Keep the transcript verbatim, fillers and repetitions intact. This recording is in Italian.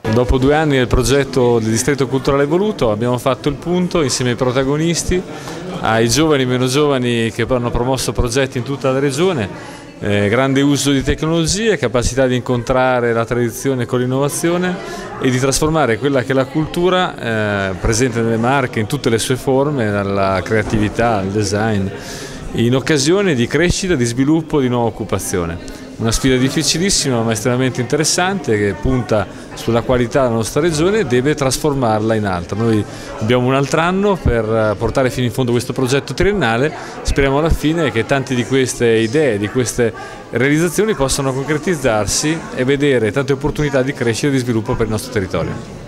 Dopo due anni del progetto del Distretto Culturale Voluto abbiamo fatto il punto insieme ai protagonisti, ai giovani e meno giovani che hanno promosso progetti in tutta la regione, eh, grande uso di tecnologie, capacità di incontrare la tradizione con l'innovazione e di trasformare quella che è la cultura eh, presente nelle Marche in tutte le sue forme, dalla creatività al design, in occasione di crescita, di sviluppo, di nuova occupazione. Una sfida difficilissima ma estremamente interessante che punta sulla qualità della nostra regione e deve trasformarla in altro. Noi abbiamo un altro anno per portare fino in fondo questo progetto triennale, speriamo alla fine che tante di queste idee, di queste realizzazioni possano concretizzarsi e vedere tante opportunità di crescita e di sviluppo per il nostro territorio.